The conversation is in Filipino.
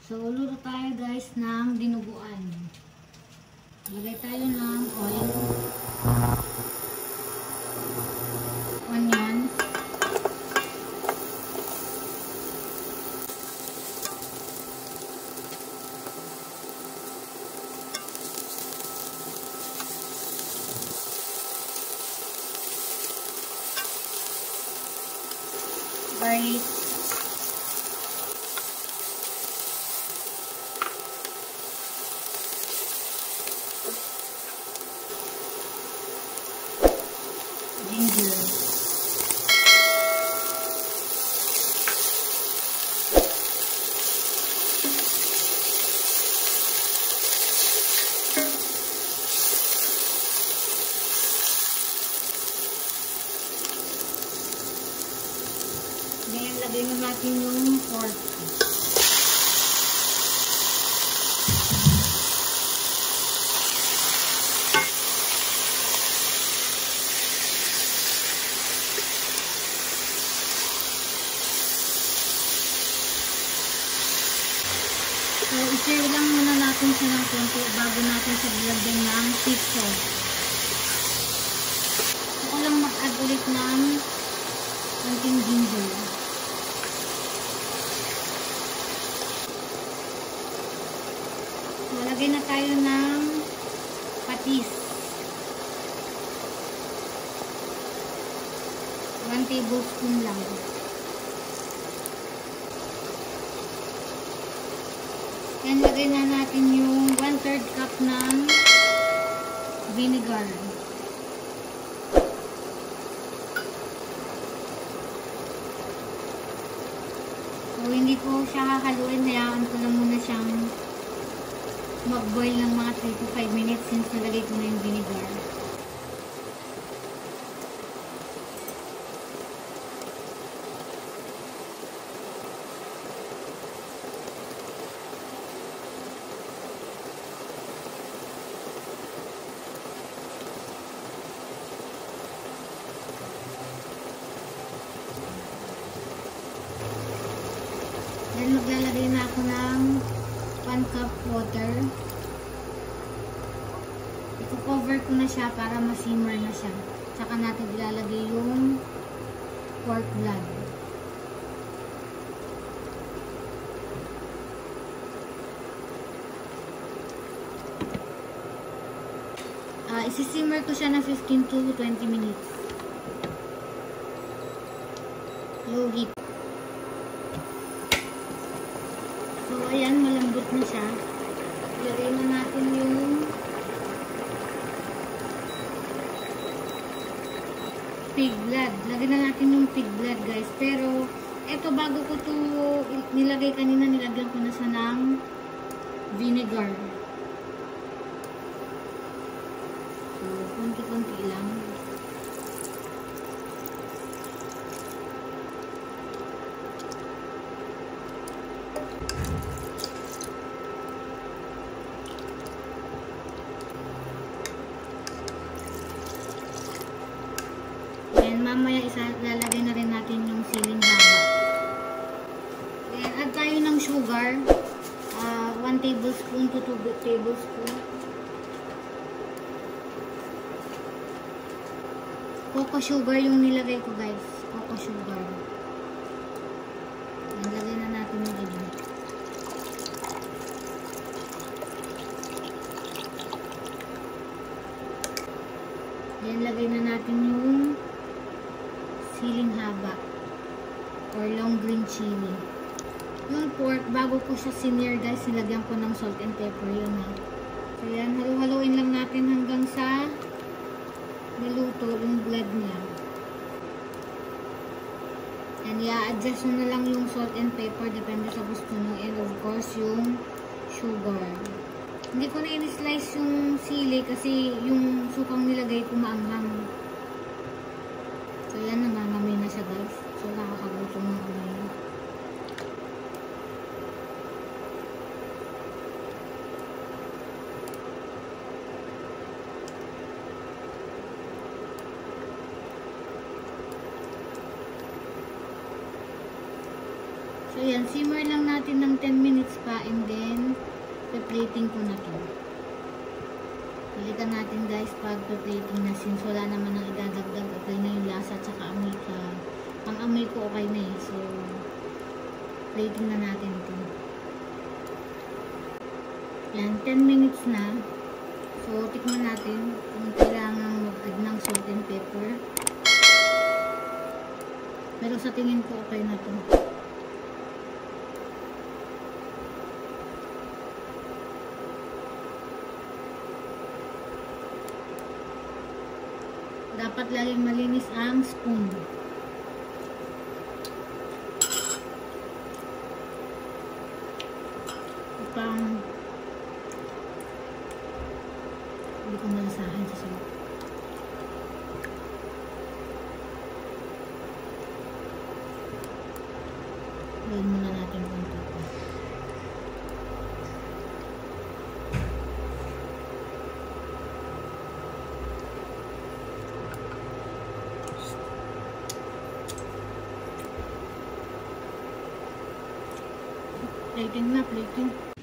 So, luto tayo guys ng dinuguan. Lagay tayo ng oil, onions, garlic, ginger, then lagay na natin yung pork. So, i-share lang muna natin siya ng konti bago natin siya lagyan ng fish sauce. Ako lang mag-add ulit ng konting ginger. So, lagay na tayo ng patis. 1 tablespoon lang. Yan, lagay na natin yung 1/3 cup ng vinegar. So, hindi ko siya hahaluin. Hayaan ko lang muna siyang mag-boil ng mga 3 to 5 minutes since nalagay ko na yung vinegar. Then, maglalagay na ako ng 1 cup water. I-cover ko na siya para ma-simmer na siya. Tsaka natin ilalagay yung pork blood. Isi-simmer ko siya na 15 to 20 minutes. Low heat. So, ayan, malambot na siya. Ilagay na natin yung pig blood. Lagay na natin yung pig blood, guys. Pero, eto, bago ko to nilagay kanina, nilagyan ko na siya ng vinegar. So, konti-konti lang. Mamaya lalagay na rin natin yung siling haba. Then, add tayo ng sugar. 1 tablespoon to 2 tablespoon. Cocoa sugar yung nilagay ko, guys. Cocoa sugar. Nilagay na natin yung iba. Then, lagay na natin yung siling haba or long green chili. Yung pork, bago ko siya sinear, guys, nilagyan ko ng salt and pepper yun, ha. So yan, halu-haluin lang natin hanggang sa niluto yung blood niya. And i-adjust na lang yung salt and pepper depende sa gusto nyo, and of course yung sugar. Hindi ko na in-slice yung sili kasi yung sukang nilagay ko maanghang. So, yan, nangangamay na siya, guys. So, nakakagutom na ako ngayon. So, yan. Simmer lang natin ng 10 minutes pa and plating ko na to. Balikan natin guys pag plating na, since wala naman ang idadagdag. Okay na yung lasa at saka amoy ka. Ang amoy ko okay na eh. So, plating na natin ito. Yan, 10 minutes na. So, tikman natin kung kailangan mag-add ng salt and pepper. Pero sa tingin ko okay na to. Dapat laging malinis ang spoon. Upang hindi ko malasahan sa salt. Gawin muna natin konti pa. Plating na, plating.